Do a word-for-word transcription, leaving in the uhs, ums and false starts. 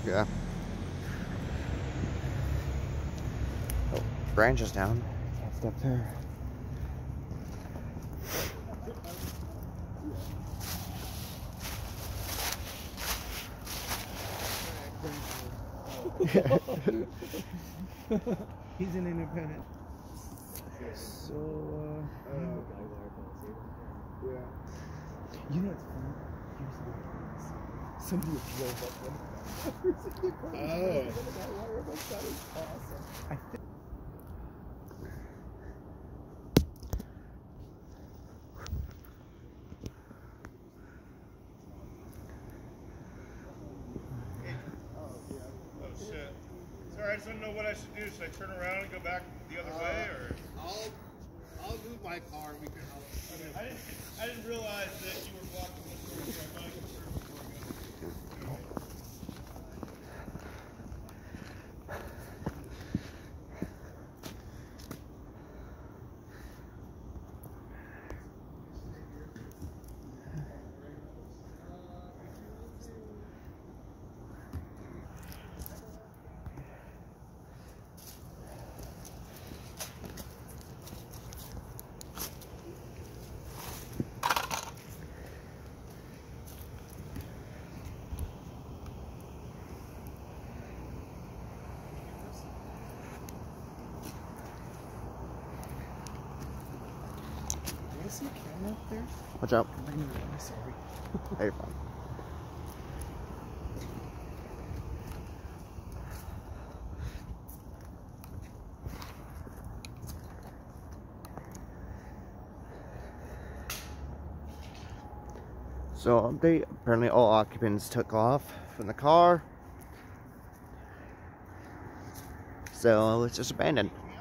Yeah. Oh, branch is down. Can't step there. He's an independent. So, uh, uh yeah. You know what's funny? Here's the somebody drove up one of the cars. Oh. That was awesome. I think. I just don't know what I should do. Should I turn around and go back the other uh, way, or? I'll, I'll move my car. We can. I'll, I didn't, I didn't realize that you were blocking this door here. I thought I could turn before I go. I see a camera up there. Watch out. I'm sorry. Hey, fine. So, update. Apparently, all occupants took off from the car. So, it's just abandoned.